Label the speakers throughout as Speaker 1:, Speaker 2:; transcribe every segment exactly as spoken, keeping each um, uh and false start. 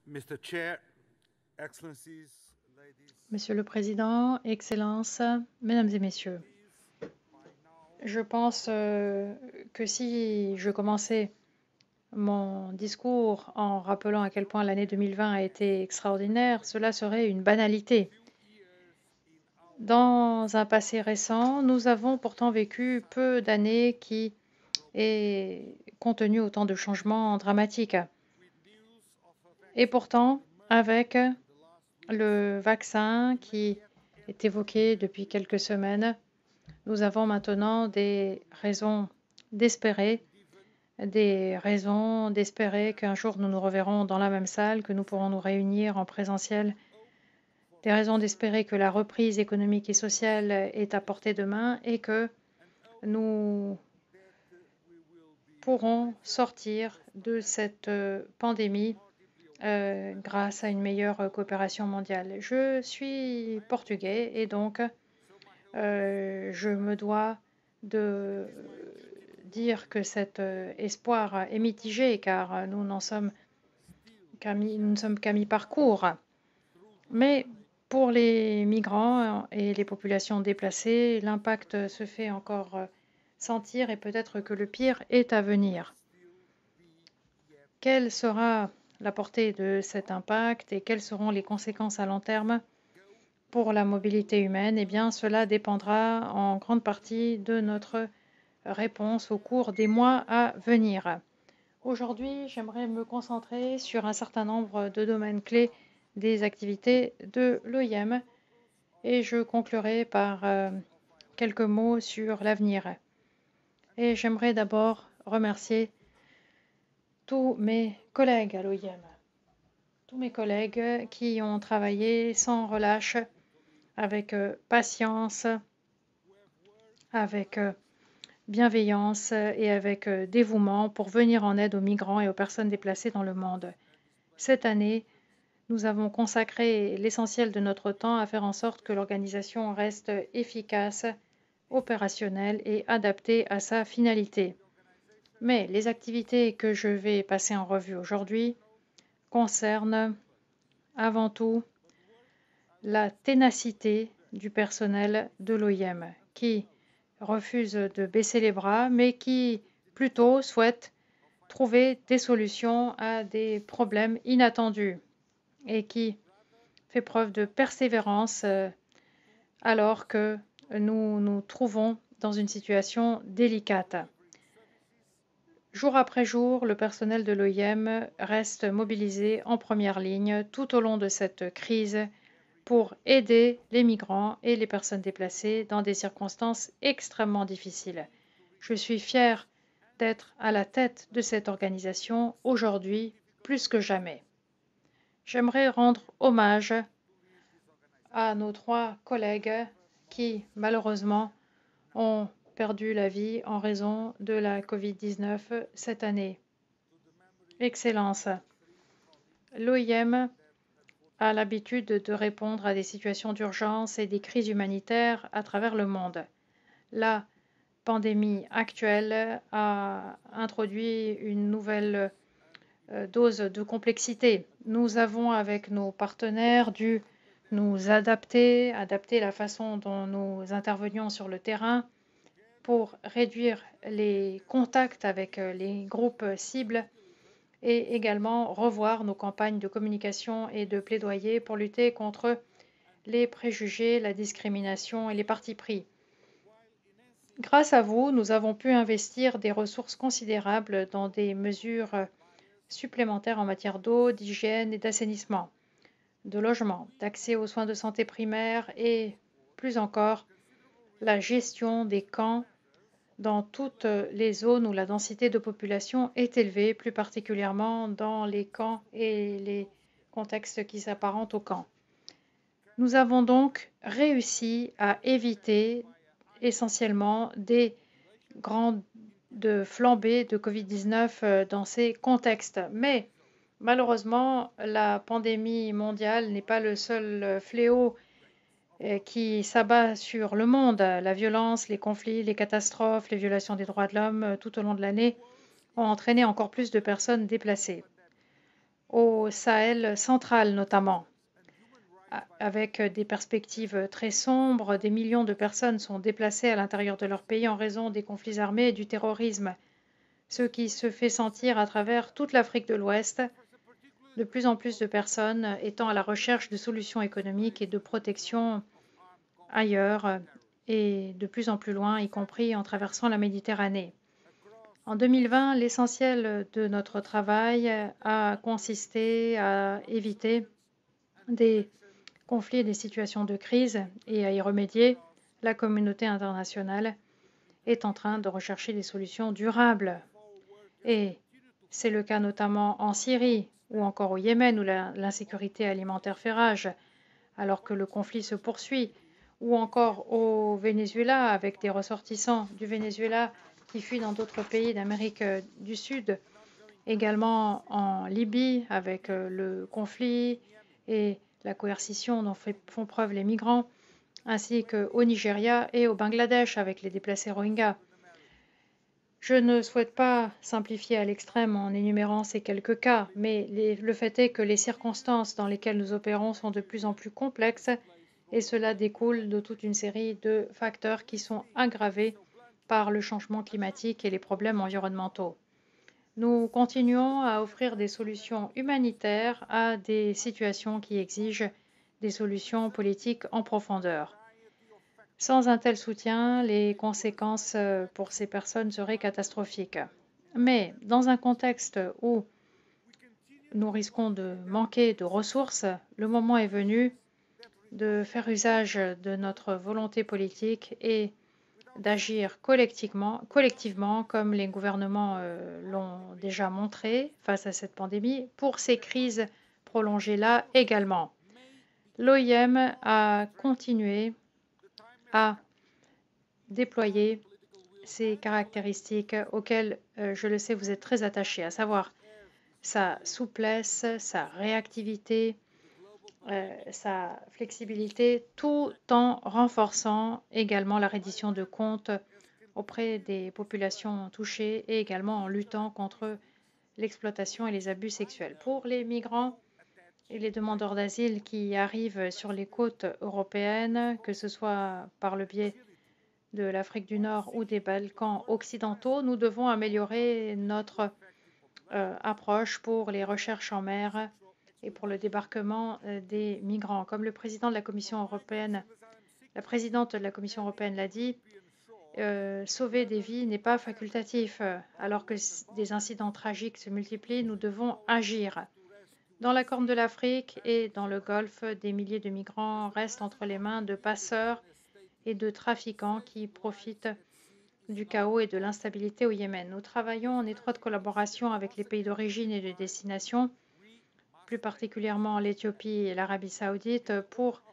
Speaker 1: Mister Chair, Excellencies, ladies,
Speaker 2: Monsieur le Président, Excellences, Mesdames et Messieurs, je pense euh, que si je commençais mon discours en rappelant à quel point l'année deux mille vingt a été extraordinaire, cela serait une banalité. Dans un passé récent, nous avons pourtant vécu peu d'années qui aient contenu autant de changements dramatiques. Et pourtant, avec le vaccin qui est évoqué depuis quelques semaines, nous avons maintenant des raisons d'espérer, des raisons d'espérer qu'un jour nous nous reverrons dans la même salle, que nous pourrons nous réunir en présentiel, des raisons d'espérer que la reprise économique et sociale est à portée de main et que nous pourrons sortir de cette pandémie euh, grâce à une meilleure coopération mondiale. Je suis portugais et donc euh, je me dois de dire que cet euh, espoir est mitigé car nous n'en sommes qu'à mi, nous ne sommes qu'à mi-parcours. Mais pour les migrants et les populations déplacées, l'impact se fait encore sentir et peut-être que le pire est à venir. Quelle sera la portée de cet impact et quelles seront les conséquences à long terme pour la mobilité humaine? Eh bien, cela dépendra en grande partie de notre réponse au cours des mois à venir. Aujourd'hui, j'aimerais me concentrer sur un certain nombre de domaines clés des activités de l'O I M et je conclurai par euh, quelques mots sur l'avenir. Et j'aimerais d'abord remercier tous mes collègues à l'O I M, tous mes collègues qui ont travaillé sans relâche, avec euh, patience, avec euh, bienveillance et avec euh, dévouement pour venir en aide aux migrants et aux personnes déplacées dans le monde. Cette année, nous avons consacré l'essentiel de notre temps à faire en sorte que l'organisation reste efficace, opérationnelle et adaptée à sa finalité. Mais les activités que je vais passer en revue aujourd'hui concernent avant tout la ténacité du personnel de l'O I M qui refuse de baisser les bras mais qui plutôt souhaite trouver des solutions à des problèmes inattendus et qui fait preuve de persévérance alors que nous nous trouvons dans une situation délicate. Jour après jour, le personnel de l'O I M reste mobilisé en première ligne tout au long de cette crise pour aider les migrants et les personnes déplacées dans des circonstances extrêmement difficiles. Je suis fière d'être à la tête de cette organisation aujourd'hui plus que jamais. J'aimerais rendre hommage à nos trois collègues qui, malheureusement, ont perdu la vie en raison de la covid dix-neuf cette année. Excellences, l'O I M a l'habitude de répondre à des situations d'urgence et des crises humanitaires à travers le monde. La pandémie actuelle a introduit une nouvelle dose de complexité. Nous avons, avec nos partenaires, dû nous adapter, adapter la façon dont nous intervenions sur le terrain pour réduire les contacts avec les groupes cibles et également revoir nos campagnes de communication et de plaidoyer pour lutter contre les préjugés, la discrimination et les partis pris. Grâce à vous, nous avons pu investir des ressources considérables dans des mesures supplémentaires en matière d'eau, d'hygiène et d'assainissement, de logement, d'accès aux soins de santé primaires et, plus encore, la gestion des camps dans toutes les zones où la densité de population est élevée, plus particulièrement dans les camps et les contextes qui s'apparentent aux camps. Nous avons donc réussi à éviter essentiellement des grandes flambées de covid dix-neuf dans ces contextes. Mais malheureusement, la pandémie mondiale n'est pas le seul fléau qui s'abat sur le monde. La violence, les conflits, les catastrophes, les violations des droits de l'homme tout au long de l'année ont entraîné encore plus de personnes déplacées. au Sahel central notamment, avec des perspectives très sombres. Des millions de personnes sont déplacées à l'intérieur de leur pays en raison des conflits armés et du terrorisme, ce qui se fait sentir à travers toute l'Afrique de l'Ouest, de plus en plus de personnes étant à la recherche de solutions économiques et de protection ailleurs et de plus en plus loin, y compris en traversant la Méditerranée. En deux mille vingt, l'essentiel de notre travail a consisté à éviter des conflits et des situations de crise et à y remédier. La communauté internationale est en train de rechercher des solutions durables. Et c'est le cas notamment en Syrie ou encore au Yémen où l'insécurité alimentaire fait rage alors que le conflit se poursuit, ou encore au Venezuela avec des ressortissants du Venezuela qui fuient dans d'autres pays d'Amérique du Sud, également en Libye avec le conflit et la coercition dont font preuve les migrants, ainsi qu'au Nigeria et au Bangladesh avec les déplacés Rohingyas. Je ne souhaite pas simplifier à l'extrême en énumérant ces quelques cas, mais les, le fait est que les circonstances dans lesquelles nous opérons sont de plus en plus complexes et cela découle de toute une série de facteurs qui sont aggravés par le changement climatique et les problèmes environnementaux. Nous continuons à offrir des solutions humanitaires à des situations qui exigent des solutions politiques en profondeur. Sans un tel soutien, les conséquences pour ces personnes seraient catastrophiques. Mais dans un contexte où nous risquons de manquer de ressources, le moment est venu de faire usage de notre volonté politique et d'agir collectivement, collectivement, comme les gouvernements euh, l'ont déjà montré face à cette pandémie, pour ces crises prolongées-là également. L'O I M a continué à déployer ces caractéristiques auxquelles, euh, je le sais, vous êtes très attachés, à savoir sa souplesse, sa réactivité, euh, sa flexibilité, tout en renforçant également la reddition de comptes auprès des populations touchées et également en luttant contre l'exploitation et les abus sexuels. Pour les migrants et les demandeurs d'asile qui arrivent sur les côtes européennes, que ce soit par le biais de l'Afrique du Nord ou des Balkans occidentaux, nous devons améliorer notre euh, approche pour les recherches en mer et pour le débarquement euh, des migrants. Comme le président de la Commission européenne, la présidente de la Commission européenne l'a dit, euh, sauver des vies n'est pas facultatif. Alors que des incidents tragiques se multiplient, nous devons agir. Dans la Corne de l'Afrique et dans le Golfe, des milliers de migrants restent entre les mains de passeurs et de trafiquants qui profitent du chaos et de l'instabilité au Yémen. Nous travaillons en étroite collaboration avec les pays d'origine et de destination, plus particulièrement l'Éthiopie et l'Arabie saoudite, pour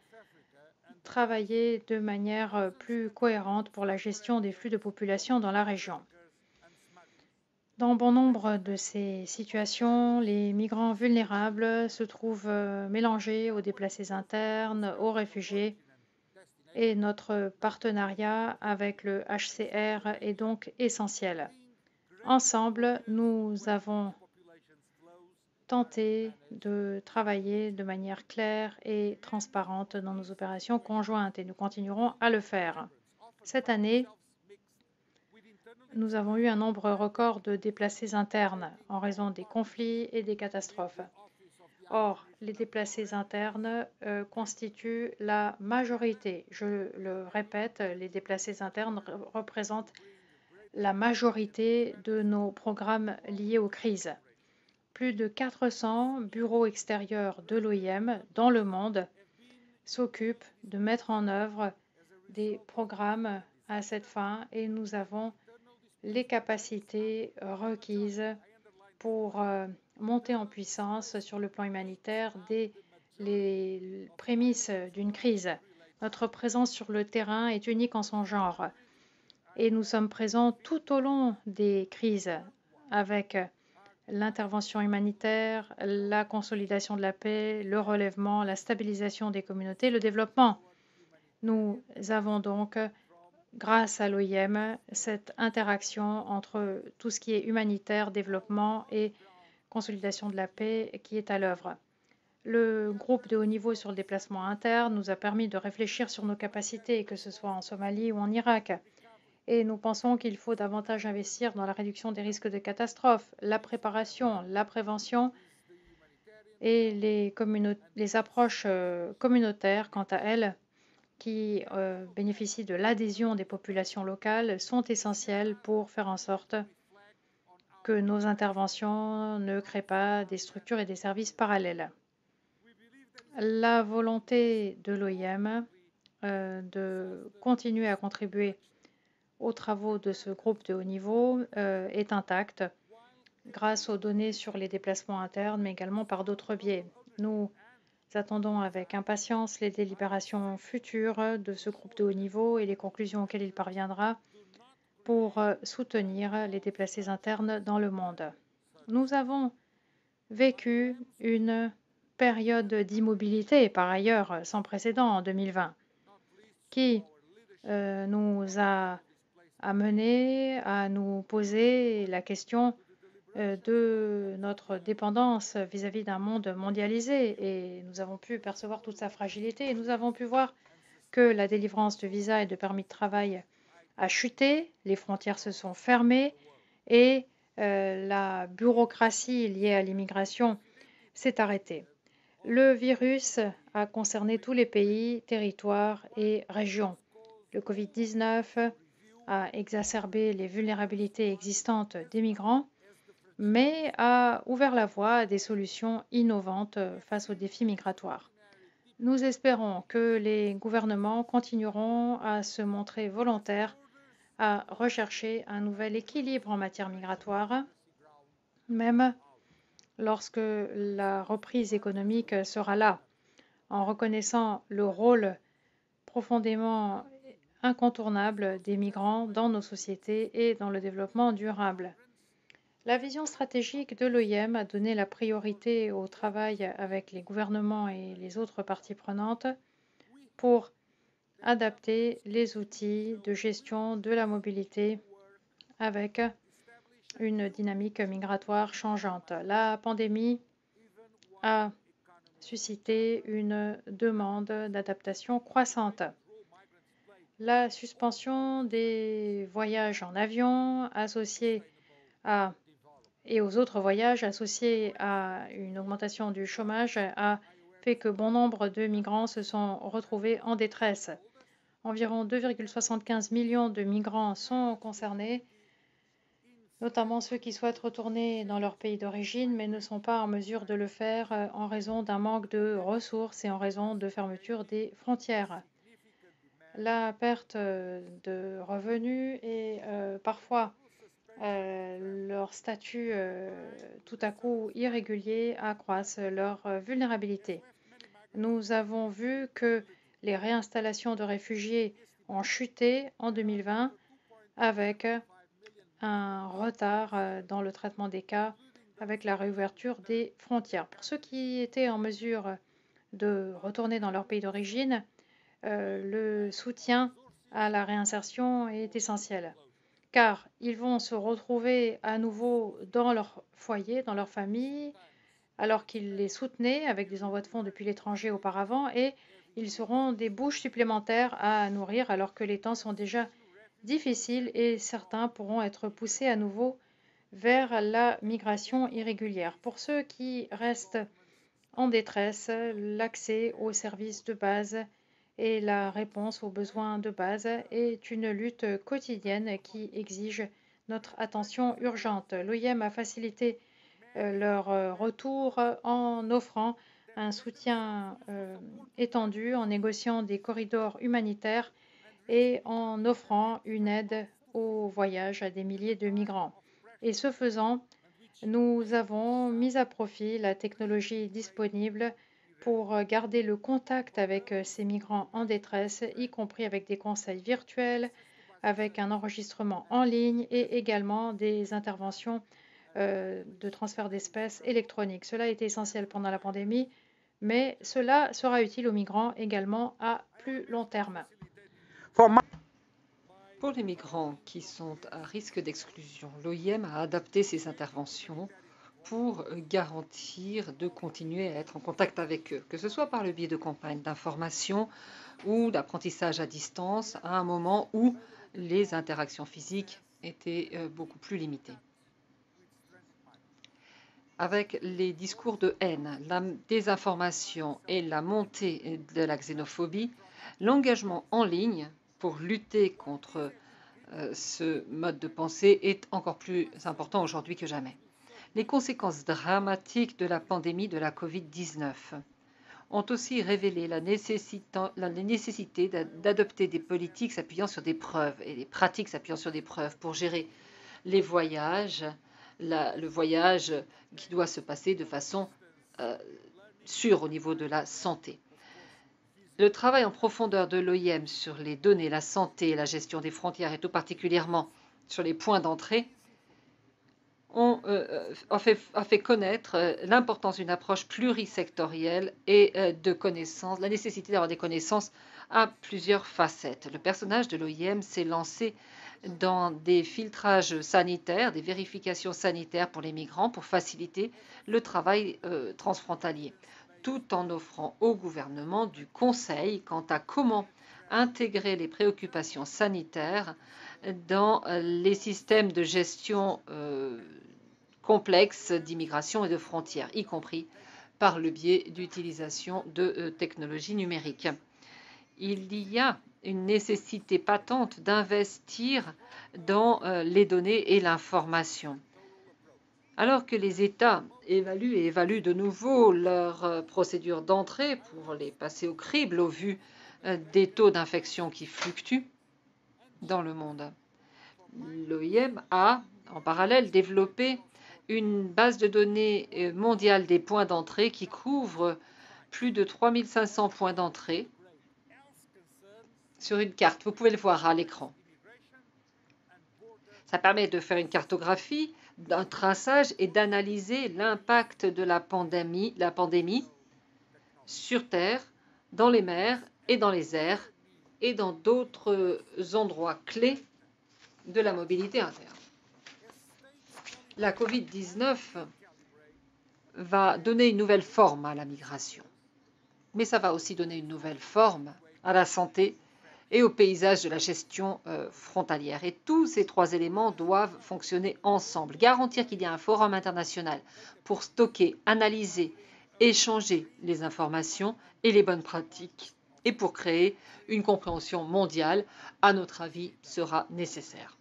Speaker 2: travailler de manière plus cohérente pour la gestion des flux de population dans la région. Dans bon nombre de ces situations, les migrants vulnérables se trouvent mélangés aux déplacés internes, aux réfugiés, et notre partenariat avec le H C R est donc essentiel. Ensemble, nous avons tenté de travailler de manière claire et transparente dans nos opérations conjointes et nous continuerons à le faire. Cette année, nous avons eu un nombre record de déplacés internes en raison des conflits et des catastrophes. Or, les déplacés internes euh, constituent la majorité. Je le répète, les déplacés internes représentent la majorité de nos programmes liés aux crises. Plus de quatre cents bureaux extérieurs de l'O I M dans le monde s'occupent de mettre en œuvre des programmes à cette fin et nous avons les capacités requises pour euh, monter en puissance sur le plan humanitaire dès les prémices d'une crise. Notre présence sur le terrain est unique en son genre et nous sommes présents tout au long des crises avec l'intervention humanitaire, la consolidation de la paix, le relèvement, la stabilisation des communautés, le développement. Nous avons donc, grâce à l'O I M, cette interaction entre tout ce qui est humanitaire, développement et consolidation de la paix qui est à l'œuvre. Le groupe de haut niveau sur le déplacement interne nous a permis de réfléchir sur nos capacités, que ce soit en Somalie ou en Irak. Et nous pensons qu'il faut davantage investir dans la réduction des risques de catastrophes, la préparation, la prévention et les, les approches euh, communautaires, quant à elles, qui euh, bénéficient de l'adhésion des populations locales, sont essentielles pour faire en sorte que nos interventions ne créent pas des structures et des services parallèles. La volonté de l'O I M euh, de continuer à contribuer aux travaux de ce groupe de haut niveau euh, est intacte grâce aux données sur les déplacements internes, mais également par d'autres biais. Nous attendons avec impatience les délibérations futures de ce groupe de haut niveau et les conclusions auxquelles il parviendra pour euh, soutenir les déplacés internes dans le monde. Nous avons vécu une période d'immobilité, par ailleurs, sans précédent en deux mille vingt, qui euh, nous a amené à nous poser la question euh, de notre dépendance vis-à-vis d'un monde mondialisé, et nous avons pu percevoir toute sa fragilité, et nous avons pu voir que la délivrance de visas et de permis de travail a chuté, les frontières se sont fermées, et euh, la bureaucratie liée à l'immigration s'est arrêtée. Le virus a concerné tous les pays, territoires et régions. Le Covid dix-neuf a exacerbé les vulnérabilités existantes des migrants, mais a ouvert la voie à des solutions innovantes face aux défis migratoires. Nous espérons que les gouvernements continueront à se montrer volontaires à rechercher un nouvel équilibre en matière migratoire, même lorsque la reprise économique sera là, en reconnaissant le rôle profondément incontournable des migrants dans nos sociétés et dans le développement durable. La vision stratégique de l'O I M a donné la priorité au travail avec les gouvernements et les autres parties prenantes pour adapter les outils de gestion de la mobilité avec une dynamique migratoire changeante. La pandémie a suscité une demande d'adaptation croissante. La suspension des voyages en avion associés à, et aux autres voyages associés à une augmentation du chômage a fait que bon nombre de migrants se sont retrouvés en détresse. Environ deux virgule soixante-quinze millions de migrants sont concernés, notamment ceux qui souhaitent retourner dans leur pays d'origine mais ne sont pas en mesure de le faire en raison d'un manque de ressources et en raison de fermeture des frontières. La perte de revenus et euh, parfois euh, leur statut euh, tout à coup irrégulier accroissent leur euh, vulnérabilité. Nous avons vu que les réinstallations de réfugiés ont chuté en deux mille vingt avec un retard dans le traitement des cas avec la réouverture des frontières. Pour ceux qui étaient en mesure de retourner dans leur pays d'origine, euh, le soutien à la réinsertion est essentiel, car ils vont se retrouver à nouveau dans leur foyer, dans leur famille, alors qu'ils les soutenaient avec des envois de fonds depuis l'étranger auparavant, et ils seront des bouches supplémentaires à nourrir alors que les temps sont déjà difficiles et certains pourront être poussés à nouveau vers la migration irrégulière. Pour ceux qui restent en détresse, l'accès aux services de base et la réponse aux besoins de base est une lutte quotidienne qui exige notre attention urgente. L'O I M a facilité euh, leur euh, retour en offrant un soutien euh, étendu, en négociant des corridors humanitaires et en offrant une aide au voyage à des milliers de migrants. Et ce faisant, nous avons mis à profit la technologie disponible pour garder le contact avec ces migrants en détresse, y compris avec des conseils virtuels, avec un enregistrement en ligne et également des interventions euh, de transfert d'espèces électroniques. Cela a été essentiel pendant la pandémie, mais cela sera utile aux migrants également à plus long terme.
Speaker 3: Pour les migrants qui sont à risque d'exclusion, l'O I M a adapté ses interventions pour garantir de continuer à être en contact avec eux, que ce soit par le biais de campagnes d'information ou d'apprentissage à distance, à un moment où les interactions physiques étaient euh, beaucoup plus limitées. Avec les discours de haine, la désinformation et la montée de la xénophobie, l'engagement en ligne pour lutter contre euh, ce mode de pensée est encore plus important aujourd'hui que jamais. Les conséquences dramatiques de la pandémie de la covid dix-neuf ont aussi révélé la nécessité d'adopter des politiques s'appuyant sur des preuves et des pratiques s'appuyant sur des preuves pour gérer les voyages, la, le voyage qui doit se passer de façon euh, sûre au niveau de la santé. Le travail en profondeur de l'O I M sur les données, la santé et la gestion des frontières, et tout particulièrement sur les points d'entrée, On, euh, a, fait, a fait connaître euh, l'importance d'une approche plurisectorielle et euh, de connaissances, la nécessité d'avoir des connaissances à plusieurs facettes. Le personnage de l'O I M s'est lancé dans des filtrages sanitaires, des vérifications sanitaires pour les migrants pour faciliter le travail euh, transfrontalier, tout en offrant au gouvernement du conseil quant à comment intégrer les préoccupations sanitaires dans les systèmes de gestion euh, complexes d'immigration et de frontières, y compris par le biais d'utilisation de euh, technologies numériques. Il y a une nécessité patente d'investir dans euh, les données et l'information. Alors que les États évaluent et évaluent de nouveau leurs euh, procédures d'entrée pour les passer au crible au vu euh, des taux d'infection qui fluctuent dans le monde, l'O I M a, en parallèle, développé une base de données mondiale des points d'entrée qui couvre plus de trois mille cinq cents points d'entrée sur une carte. Vous pouvez le voir à l'écran. Ça permet de faire une cartographie, d'un traçage et d'analyser l'impact de la pandémie, la pandémie sur Terre, dans les mers et dans les airs et dans d'autres endroits clés de la mobilité interne. La covid dix-neuf va donner une nouvelle forme à la migration, mais ça va aussi donner une nouvelle forme à la santé et au paysage de la gestion euh, frontalière. Et tous ces trois éléments doivent fonctionner ensemble. Garantir qu'il y a un forum international pour stocker, analyser, échanger les informations et les bonnes pratiques et pour créer une compréhension mondiale, à notre avis, sera nécessaire.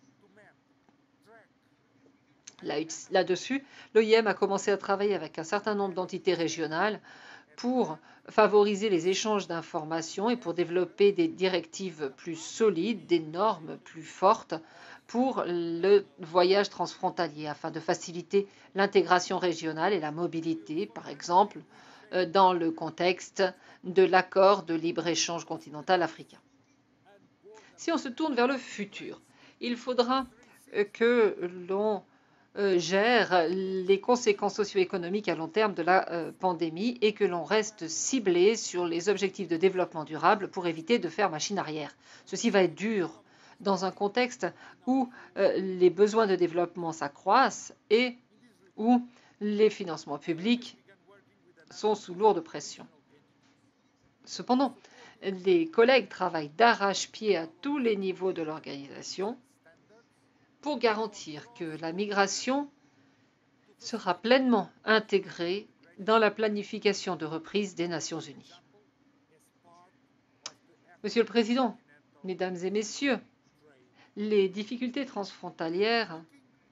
Speaker 3: Là-dessus, l'O I M a commencé à travailler avec un certain nombre d'entités régionales pour favoriser les échanges d'informations et pour développer des directives plus solides, des normes plus fortes pour le voyage transfrontalier afin de faciliter l'intégration régionale et la mobilité, par exemple, dans le contexte de l'accord de libre-échange continental africain. Si on se tourne vers le futur, il faudra que l'on gère les conséquences socio-économiques à long terme de la euh, pandémie et que l'on reste ciblé sur les objectifs de développement durable pour éviter de faire machine arrière. Ceci va être dur dans un contexte où euh, les besoins de développement s'accroissent et où les financements publics sont sous lourde pression. Cependant, les collègues travaillent d'arrache-pied à tous les niveaux de l'organisation pour garantir que la migration sera pleinement intégrée dans la planification de reprise des Nations Unies. Monsieur le Président, Mesdames et Messieurs, les difficultés transfrontalières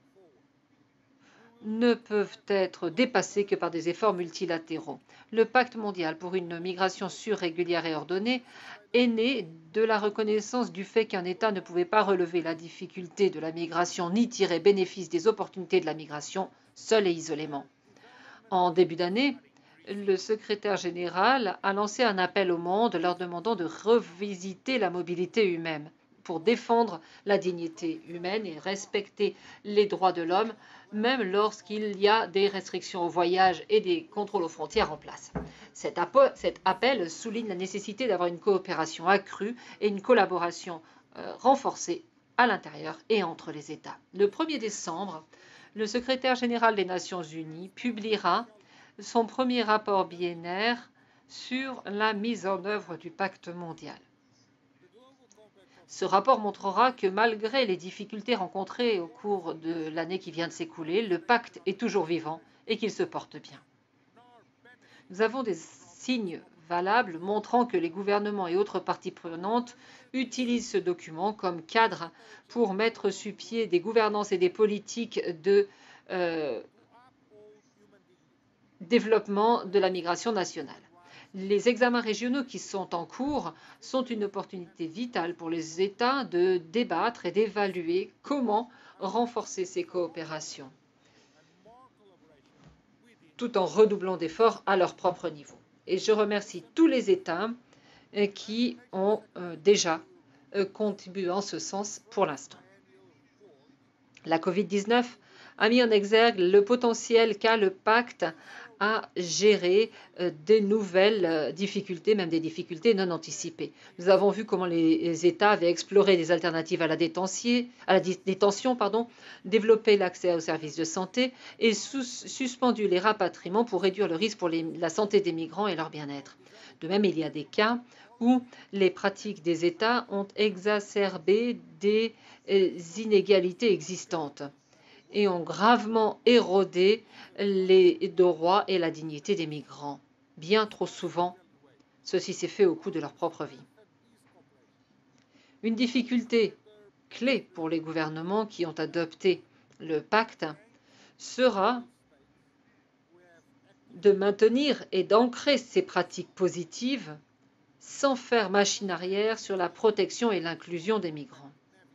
Speaker 3: ne peuvent être dépassées que par des efforts multilatéraux. Le Pacte mondial pour une migration sûre, régulière et ordonnée est né de la reconnaissance du fait qu'un État ne pouvait pas relever la difficulté de la migration ni tirer bénéfice des opportunités de la migration seul et isolément. En début d'année, le secrétaire général a lancé un appel au monde leur demandant de revisiter la mobilité humaine pour défendre la dignité humaine et respecter les droits de l'homme, même lorsqu'il y a des restrictions au voyage et des contrôles aux frontières en place. Cet appel souligne la nécessité d'avoir une coopération accrue et une collaboration euh, renforcée à l'intérieur et entre les États. Le premier décembre, le secrétaire général des Nations Unies publiera son premier rapport biennaire sur la mise en œuvre du pacte mondial. Ce rapport montrera que malgré les difficultés rencontrées au cours de l'année qui vient de s'écouler, le pacte est toujours vivant et qu'il se porte bien. Nous avons des signes valables montrant que les gouvernements et autres parties prenantes utilisent ce document comme cadre pour mettre sur pied des gouvernances et des politiques de euh, développement de la migration nationale. Les examens régionaux qui sont en cours sont une opportunité vitale pour les États de débattre et d'évaluer comment renforcer ces coopérations, tout en redoublant d'efforts à leur propre niveau. Et je remercie tous les États qui ont déjà contribué en ce sens pour l'instant. La COVID dix-neuf a mis en exergue le potentiel qu'a le pacte à gérer des nouvelles difficultés, même des difficultés non anticipées. Nous avons vu comment les États avaient exploré des alternatives à la, à la détention, pardon, développé l'accès aux services de santé et suspendu les rapatriements pour réduire le risque pour les, la santé des migrants et leur bien-être. De même, il y a des cas où les pratiques des États ont exacerbé des inégalités existantes et ont gravement érodé les droits et la dignité des migrants. Bien trop souvent, ceci s'est fait au coût de leur propre vie. Une difficulté clé pour les gouvernements qui ont adopté le pacte sera de maintenir et d'ancrer ces pratiques positives sans faire machine arrière sur la protection et l'inclusion des migrants.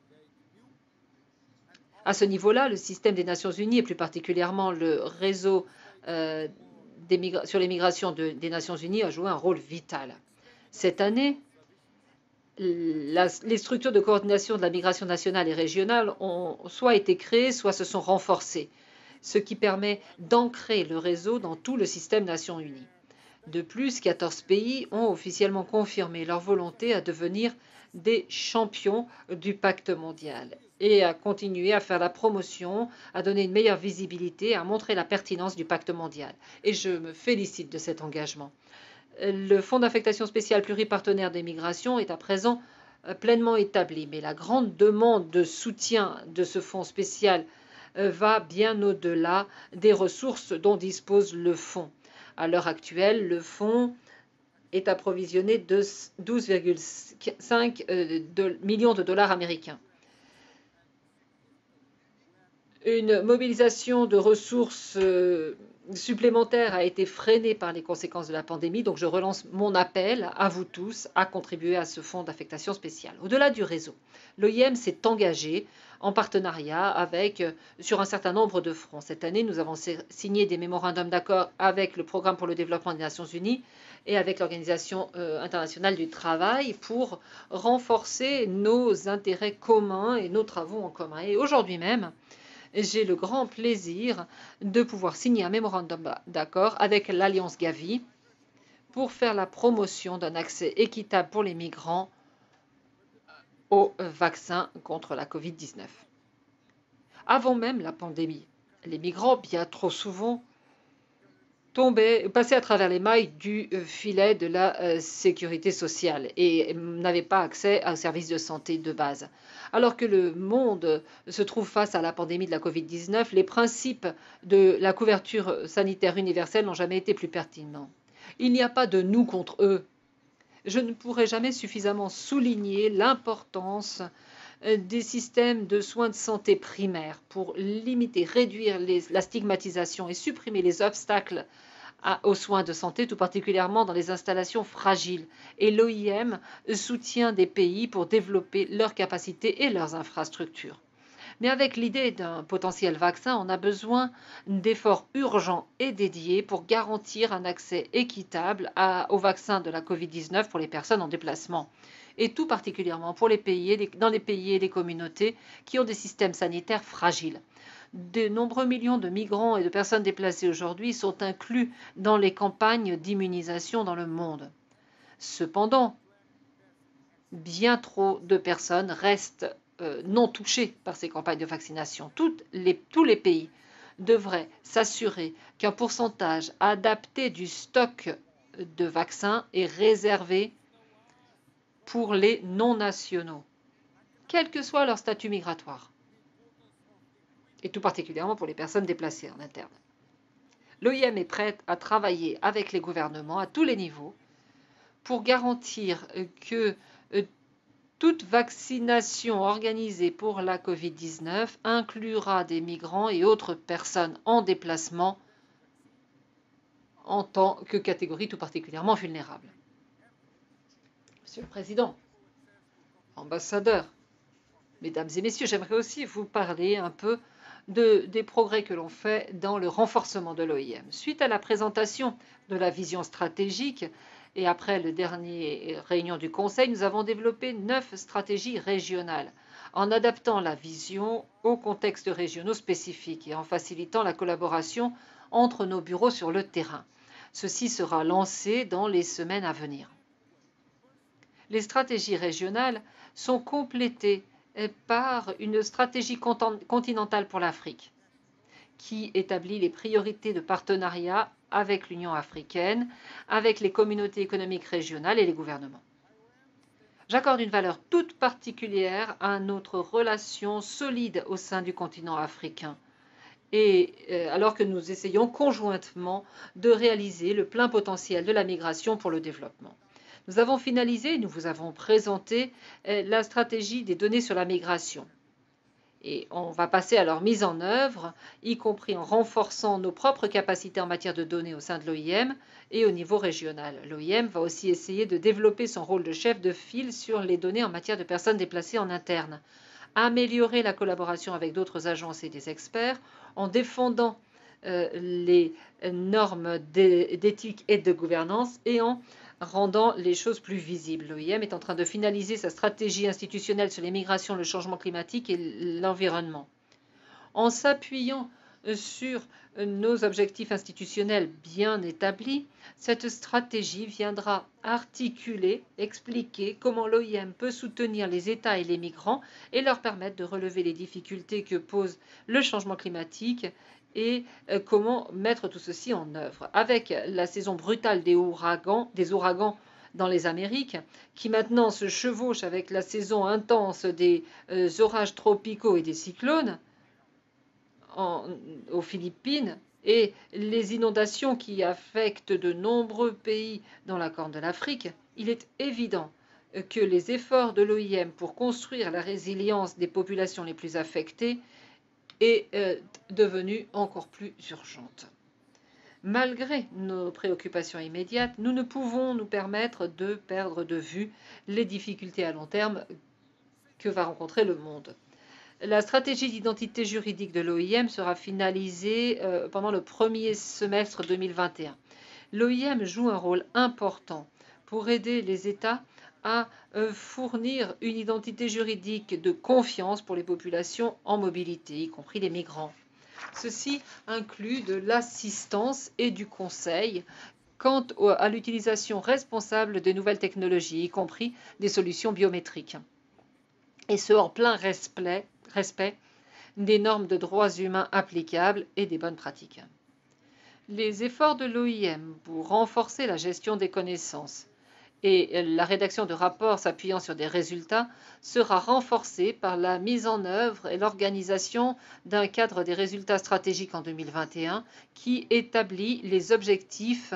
Speaker 3: À ce niveau-là, le système des Nations Unies et plus particulièrement le réseau euh, des sur les migrations de, des Nations Unies a joué un rôle vital. Cette année, la, les structures de coordination de la migration nationale et régionale ont soit été créées, soit se sont renforcées, ce qui permet d'ancrer le réseau dans tout le système Nations Unies. De plus, quatorze pays ont officiellement confirmé leur volonté à devenir des champions du pacte mondial et à continuer à faire la promotion, à donner une meilleure visibilité, à montrer la pertinence du pacte mondial. Et je me félicite de cet engagement. Le Fonds d'affectation spéciale pluripartenaire des migrations est à présent pleinement établi, mais la grande demande de soutien de ce fonds spécial va bien au-delà des ressources dont dispose le fonds. À l'heure actuelle, le fonds est approvisionné de douze virgule cinq millions de dollars américains. Une mobilisation de ressources supplémentaires a été freinée par les conséquences de la pandémie, donc je relance mon appel à vous tous à contribuer à ce fonds d'affectation spéciale. Au-delà du réseau, l'O I M s'est engagé en partenariat avec, sur un certain nombre de fronts. Cette année, nous avons signé des mémorandums d'accord avec le Programme pour le développement des Nations Unies et avec l'Organisation euh, internationale du travail pour renforcer nos intérêts communs et nos travaux en commun. Et aujourd'hui même, j'ai le grand plaisir de pouvoir signer un mémorandum d'accord avec l'Alliance Gavi pour faire la promotion d'un accès équitable pour les migrants au vaccin contre la COVID dix-neuf. Avant même la pandémie, les migrants, bien trop souvent, tombaient, passaient à travers les mailles du filet de la euh, sécurité sociale et n'avaient pas accès aux services de santé de base. Alors que le monde se trouve face à la pandémie de la COVID dix-neuf, les principes de la couverture sanitaire universelle n'ont jamais été plus pertinents. Il n'y a pas de nous contre eux. Je ne pourrai jamais suffisamment souligner l'importance des systèmes de soins de santé primaires pour limiter, réduire les, la stigmatisation et supprimer les obstacles à, aux soins de santé, tout particulièrement dans les installations fragiles. Et l'O I M soutient des pays pour développer leurs capacités et leurs infrastructures. Mais avec l'idée d'un potentiel vaccin, on a besoin d'efforts urgents et dédiés pour garantir un accès équitable à, au vaccin de la COVID dix-neuf pour les personnes en déplacement. Et tout particulièrement pour les pays, les, dans les pays et les communautés qui ont des systèmes sanitaires fragiles. De nombreux millions de migrants et de personnes déplacées aujourd'hui sont inclus dans les campagnes d'immunisation dans le monde. Cependant, bien trop de personnes restent euh, non touchées par ces campagnes de vaccination. Toutes les, tous les pays devrait s'assurer qu'un pourcentage adapté du stock de vaccins est réservé pour les non-nationaux, quel que soit leur statut migratoire, et tout particulièrement pour les personnes déplacées en interne. L'O I M est prête à travailler avec les gouvernements à tous les niveaux pour garantir que toute vaccination organisée pour la COVID dix-neuf inclura des migrants et autres personnes en déplacement en tant que catégorie tout particulièrement vulnérable. Monsieur le Président, ambassadeur, mesdames et messieurs, j'aimerais aussi vous parler un peu de, des progrès que l'on fait dans le renforcement de l'O I M. Suite à la présentation de la vision stratégique et après la dernière réunion du Conseil, nous avons développé neuf stratégies régionales en adaptant la vision aux contextes régionaux spécifiques et en facilitant la collaboration entre nos bureaux sur le terrain. Ceci sera lancé dans les semaines à venir. Les stratégies régionales sont complétées par une stratégie continentale pour l'Afrique qui établit les priorités de partenariat avec l'Union africaine, avec les communautés économiques régionales et les gouvernements. J'accorde une valeur toute particulière à notre relation solide au sein du continent africain, et euh, alors que nous essayons conjointement de réaliser le plein potentiel de la migration pour le développement. Nous avons finalisé, nous vous avons présenté euh, la stratégie des données sur la migration. Et on va passer à leur mise en œuvre, y compris en renforçant nos propres capacités en matière de données au sein de l'O I M et au niveau régional. L'O I M va aussi essayer de développer son rôle de chef de file sur les données en matière de personnes déplacées en interne, améliorer la collaboration avec d'autres agences et des experts en défendant euh, les normes d'éthique et de gouvernance et en rendant les choses plus visibles. L'O I M est en train de finaliser sa stratégie institutionnelle sur les migrations, le changement climatique et l'environnement. En s'appuyant sur nos objectifs institutionnels bien établis, cette stratégie viendra articuler, expliquer comment l'O I M peut soutenir les États et les migrants et leur permettre de relever les difficultés que pose le changement climatique et comment mettre tout ceci en œuvre. Avec la saison brutale des ouragans, des ouragans dans les Amériques, qui maintenant se chevauche avec la saison intense des euh, orages tropicaux et des cyclones en, aux Philippines, et les inondations qui affectent de nombreux pays dans la Corne de l'Afrique, il est évident que les efforts de l'O I M pour construire la résilience des populations les plus affectées est euh, devenue encore plus urgente. Malgré nos préoccupations immédiates, nous ne pouvons nous permettre de perdre de vue les difficultés à long terme que va rencontrer le monde. La stratégie d'identité juridique de l'O I M sera finalisée euh, pendant le premier semestre deux mille vingt et un. L'O I M joue un rôle important pour aider les États à euh, fournir une identité juridique de confiance pour les populations en mobilité, y compris les migrants. Ceci inclut de l'assistance et du conseil quant à l'utilisation responsable des nouvelles technologies, y compris des solutions biométriques. Et ce, en plein respect, respect des normes de droits humains applicables et des bonnes pratiques. Les efforts de l'O I M pour renforcer la gestion des connaissances et la rédaction de rapports s'appuyant sur des résultats sera renforcée par la mise en œuvre et l'organisation d'un cadre des résultats stratégiques en deux mille vingt et un qui établit les objectifs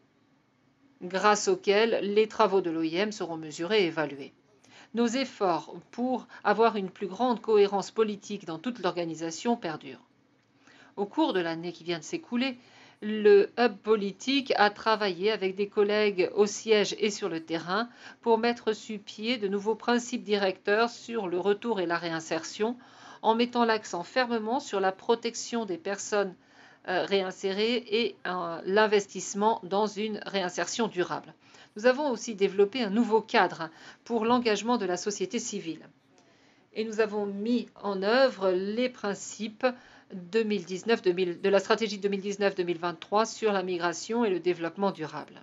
Speaker 3: grâce auxquels les travaux de l'O I M seront mesurés et évalués. Nos efforts pour avoir une plus grande cohérence politique dans toute l'organisation perdurent. Au cours de l'année qui vient de s'écouler, le hub politique a travaillé avec des collègues au siège et sur le terrain pour mettre sur pied de nouveaux principes directeurs sur le retour et la réinsertion, en mettant l'accent fermement sur la protection des personnes euh, réinsérées et euh, l'investissement dans une réinsertion durable. Nous avons aussi développé un nouveau cadre pour l'engagement de la société civile. Et nous avons mis en œuvre les principes deux mille dix-neuf, deux mille, de la stratégie deux mille dix-neuf deux mille vingt-trois sur la migration et le développement durable.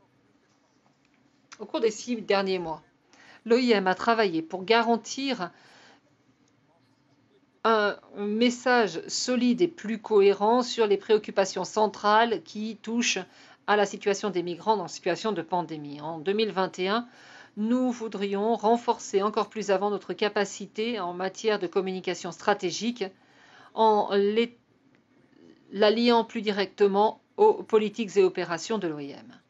Speaker 3: Au cours des six derniers mois, l'O I M a travaillé pour garantir un, message solide et plus cohérent sur les préoccupations centrales qui touchent à la situation des migrants dans situation de pandémie. En deux mille vingt et un, nous voudrions renforcer encore plus avant notre capacité en matière de communication stratégique en l'alliant plus directement aux politiques et opérations de l'O I M.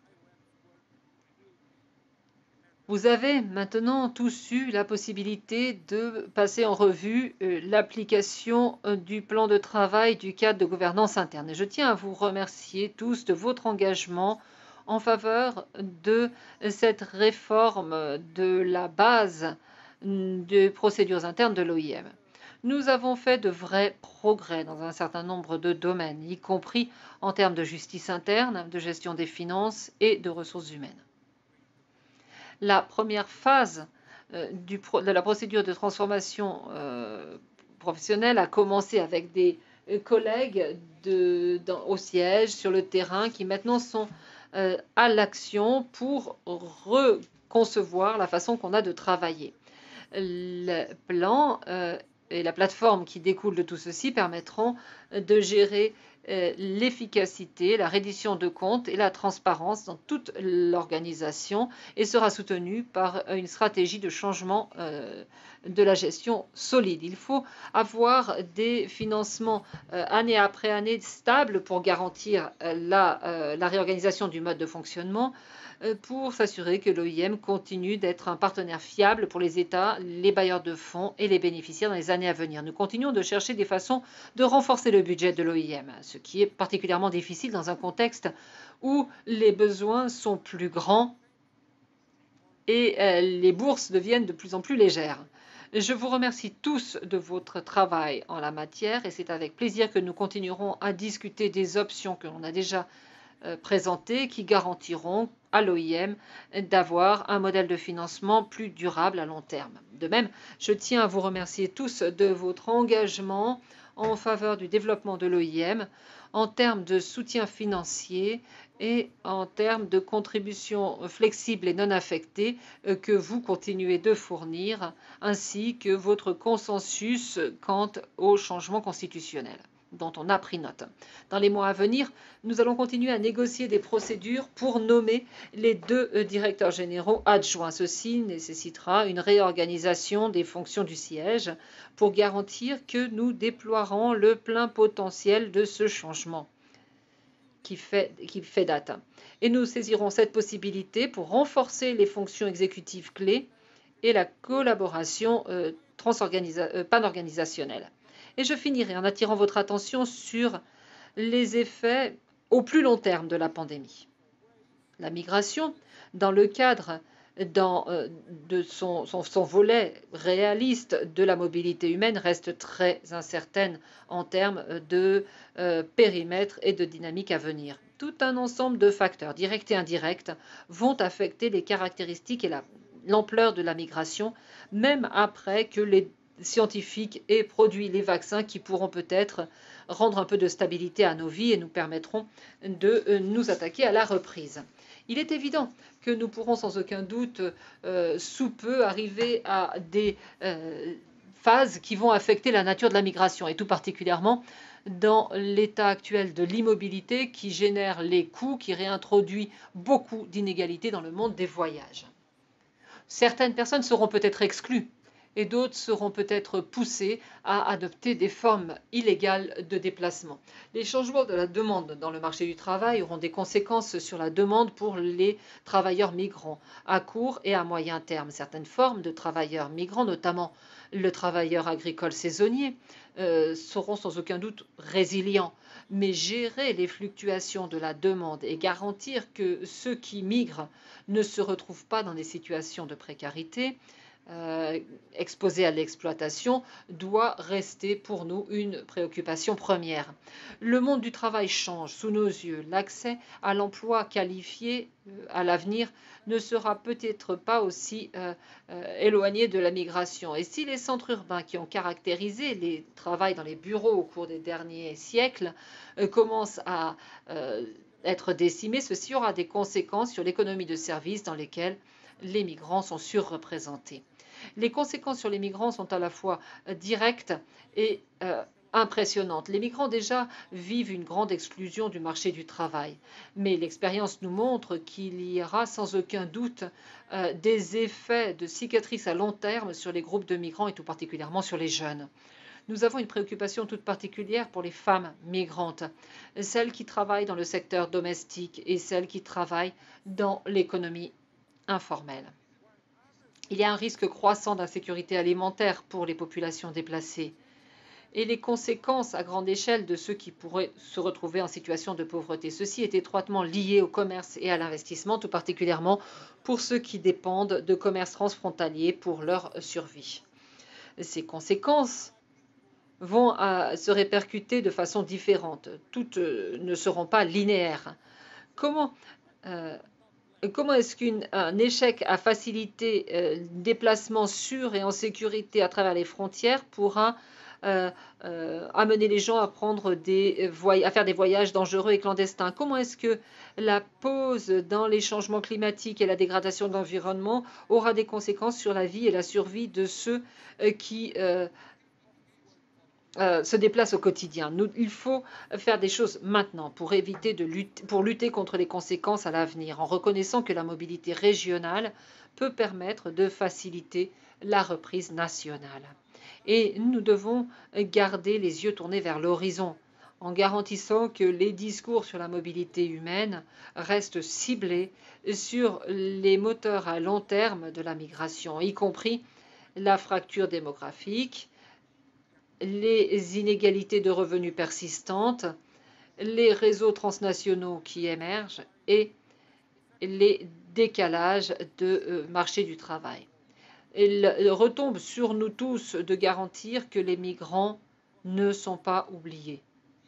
Speaker 3: Vous avez maintenant tous eu la possibilité de passer en revue l'application du plan de travail du cadre de gouvernance interne. Et je tiens à vous remercier tous de votre engagement en faveur de cette réforme de la base des procédures internes de l'O I M. Nous avons fait de vrais progrès dans un certain nombre de domaines, y compris en termes de justice interne, de gestion des finances et de ressources humaines. La première phase euh, du pro de la procédure de transformation euh, professionnelle a commencé avec des euh, collègues de, dans, au siège, sur le terrain, qui maintenant sont euh, à l'action pour reconcevoir la façon qu'on a de travailler. Le plan euh, et la plateforme qui découle de tout ceci permettront de gérer l'efficacité, la reddition de comptes et la transparence dans toute l'organisation et sera soutenue par une stratégie de changement euh, de la gestion solide. Il faut avoir des financements euh, année après année stables pour garantir euh, la, euh, la réorganisation du mode de fonctionnement, pour s'assurer que l'O I M continue d'être un partenaire fiable pour les États, les bailleurs de fonds et les bénéficiaires dans les années à venir. Nous continuons de chercher des façons de renforcer le budget de l'O I M, ce qui est particulièrement difficile dans un contexte où les besoins sont plus grands et les bourses deviennent de plus en plus légères. Je vous remercie tous de votre travail en la matière et c'est avec plaisir que nous continuerons à discuter des options que l'on a déjà présentées qui garantiront à l'O I M d'avoir un modèle de financement plus durable à long terme. De même, je tiens à vous remercier tous de votre engagement en faveur du développement de l'O I M en termes de soutien financier et en termes de contributions flexibles et non affectées que vous continuez de fournir, ainsi que votre consensus quant au changement constitutionnel dont on a pris note. Dans les mois à venir, nous allons continuer à négocier des procédures pour nommer les deux directeurs généraux adjoints. Ceci nécessitera une réorganisation des fonctions du siège pour garantir que nous déploierons le plein potentiel de ce changement qui fait, qui fait date. Et nous saisirons cette possibilité pour renforcer les fonctions exécutives clés et la collaboration euh, euh, pan-organisationnelle. Et je finirai en attirant votre attention sur les effets au plus long terme de la pandémie. La migration, dans le cadre dans, euh, de son, son, son volet réaliste de la mobilité humaine, reste très incertaine en termes de euh, périmètre et de dynamique à venir. Tout un ensemble de facteurs, directs et indirects, vont affecter les caractéristiques et l'ampleur de la migration, même après que les scientifiques aient produit les vaccins qui pourront peut-être rendre un peu de stabilité à nos vies et nous permettront de nous attaquer à la reprise. Il est évident que nous pourrons sans aucun doute euh, sous peu arriver à des euh, phases qui vont affecter la nature de la migration et tout particulièrement dans l'état actuel de l'immobilité qui génère les coûts, qui réintroduit beaucoup d'inégalités dans le monde des voyages. Certaines personnes seront peut-être exclues et d'autres seront peut-être poussés à adopter des formes illégales de déplacement. Les changements de la demande dans le marché du travail auront des conséquences sur la demande pour les travailleurs migrants à court et à moyen terme. Certaines formes de travailleurs migrants, notamment le travailleur agricole saisonnier, euh, seront sans aucun doute résilients. Mais gérer les fluctuations de la demande et garantir que ceux qui migrent ne se retrouvent pas dans des situations de précarité, Euh, exposés à l'exploitation doit rester pour nous une préoccupation première. Le monde du travail change sous nos yeux. L'accès à l'emploi qualifié euh, à l'avenir ne sera peut-être pas aussi euh, euh, éloigné de la migration. Et si les centres urbains qui ont caractérisé les travails dans les bureaux au cours des derniers siècles euh, commencent à euh, être décimés, ceci aura des conséquences sur l'économie de services dans lesquelles les migrants sont surreprésentés. Les conséquences sur les migrants sont à la fois directes et euh, impressionnante. Les migrants déjà vivent une grande exclusion du marché du travail, mais l'expérience nous montre qu'il y aura sans aucun doute euh, des effets de cicatrices à long terme sur les groupes de migrants et tout particulièrement sur les jeunes. Nous avons une préoccupation toute particulière pour les femmes migrantes, celles qui travaillent dans le secteur domestique et celles qui travaillent dans l'économie informelle. Il y a un risque croissant d'insécurité alimentaire pour les populations déplacées et les conséquences à grande échelle de ceux qui pourraient se retrouver en situation de pauvreté. Ceci est étroitement lié au commerce et à l'investissement, tout particulièrement pour ceux qui dépendent de commerce transfrontalier pour leur survie. Ces conséquences vont à se répercuter de façon différente. Toutes euh, ne seront pas linéaires. Comment, euh, comment est-ce qu'un échec à faciliter euh, le déplacement sûr et en sécurité à travers les frontières pourra euh, euh, amener les gens à, prendre des à faire des voyages dangereux et clandestins? Comment est-ce que la pause dans les changements climatiques et la dégradation de l'environnement aura des conséquences sur la vie et la survie de ceux euh, qui euh, Euh, se déplacent au quotidien. Nous, il faut faire des choses maintenant pour éviter de lutter, pour lutter contre les conséquences à l'avenir, en reconnaissant que la mobilité régionale peut permettre de faciliter la reprise nationale. Et nous devons garder les yeux tournés vers l'horizon, en garantissant que les discours sur la mobilité humaine restent ciblés sur les moteurs à long terme de la migration, y compris la fracture démographique, les inégalités de revenus persistantes, les réseaux transnationaux qui émergent et les décalages de euh, marché du travail. Il retombe sur nous tous de garantir que les migrants ne sont pas oubliés.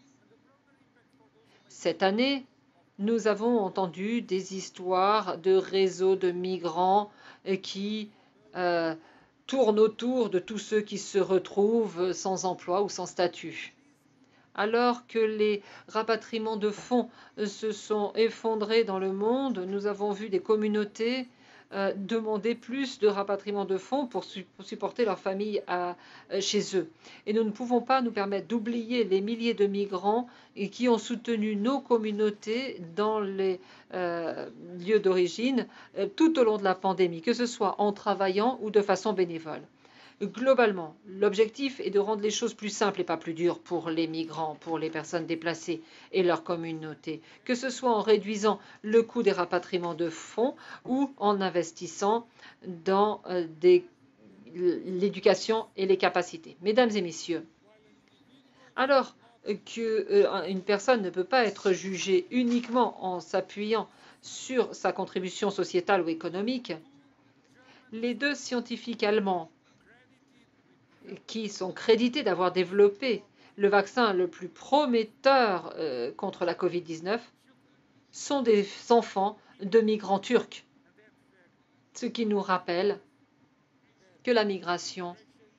Speaker 3: Cette année, nous avons entendu des histoires de réseaux de migrants qui euh, tourne autour de tous ceux qui se retrouvent sans emploi ou sans statut. Alors que les rapatriements de fonds se sont effondrés dans le monde, nous avons vu des communautés euh, demander plus de rapatriements de fonds pour, su pour supporter leurs familles à, euh, chez eux. Et nous ne pouvons pas nous permettre d'oublier les milliers de migrants et qui ont soutenu nos communautés dans les euh, lieux d'origine euh, tout au long de la pandémie, que ce soit en travaillant ou de façon bénévole. Globalement, l'objectif est de rendre les choses plus simples et pas plus dures pour les migrants, pour les personnes déplacées et leurs communautés, que ce soit en réduisant le coût des rapatriements de fonds ou en investissant dans euh, l'éducation et les capacités. Mesdames et messieurs, alors qu'une euh, personne ne peut pas être jugée uniquement en s'appuyant sur sa contribution sociétale ou économique, les deux scientifiques allemands qui sont crédités d'avoir développé le vaccin le plus prometteur euh, contre la covid dix-neuf sont des enfants de migrants turcs. Ce qui nous rappelle que la migration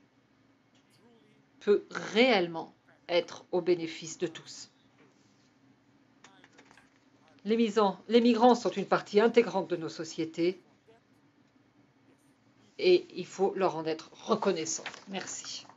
Speaker 3: peut réellement être au bénéfice de tous. Les, misants, les migrants sont une partie intégrante de nos sociétés et il faut leur en être reconnaissant. Merci.